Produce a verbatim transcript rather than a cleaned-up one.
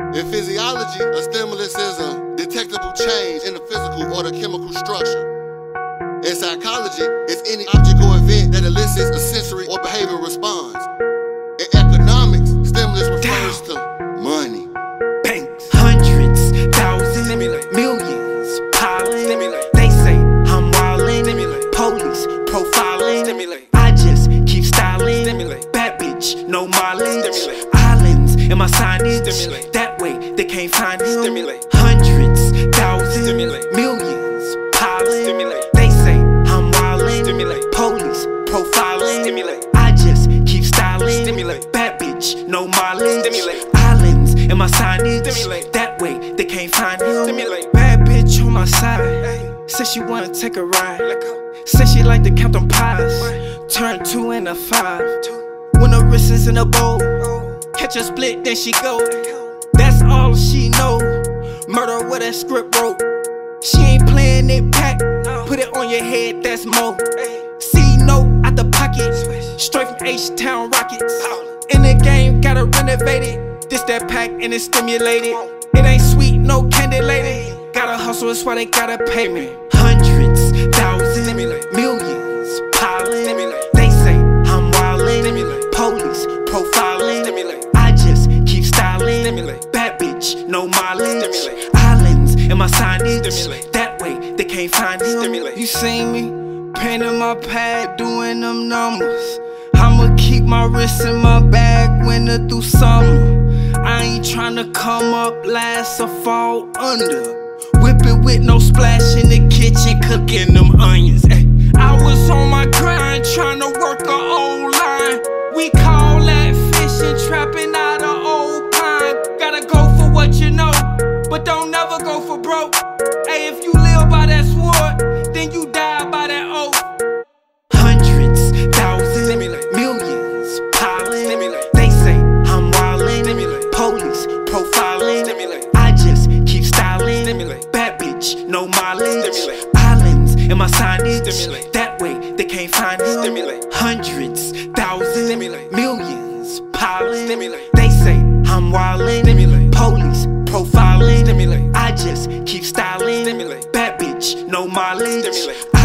In physiology, a stimulus is a detectable change in the physical or the chemical structure. In psychology, it's any object or event that elicits a sensory or behavioral response. In economics, stimulus refers to money. Banks, hundreds, thousands, millions, piling. They say I'm wildin', police profiling. I just keep styling. Bad bitch, no mileage. Islands in my signage. That way they can't find him. Hundreds, thousands, millions, piling. They say I'm wildin', police profiling. I just keep styling. Bad bitch, no mileage. Islands in my signage. That way they can't find him. Bad bitch on my side. Said she wanna take a ride. Said she like to count them pies. Turn two and a five. When the wrist is in a bowl, catch a split, then she go. That's all she know. Murder with a script wrote. She ain't playing it pack. Put it on your head, that's mo. C note out the pocket. Straight from H-Town Rockets. In the game, gotta renovate it. This that pack and it's stimulated. It ain't sweet, no candy lady. Gotta hustle, that's why they gotta pay me. Hundreds, thousands, millions, piling. They say I'm wildin', police profiling. I just keep styling. Bad bitch, no mileage. Islands in my signage. That way they can't find him. You seen me painting my pad, doing them numbers. I'ma keep my wrist in my bag, winter through summer. I ain't tryna come up last or fall under. Whip it with no splash in the kitchen, cooking them onions. Ay. I was on my grind, tryna work a old line. We call that fishing, trapping out an old pine. Gotta go for what you know, but don't never go for broke. Hey, if you live by that sword, then you die by that oath. Hundreds, thousands, millions, piling. They say I'm wildin', police profiling. I just keep styling. Bad bitch, no mileage. Islands in my signage. That way they can't find him. Hundreds, thousands, millions, piling. They say I'm wildin', police profiling. I just keep styling. Bad bitch, no mileage.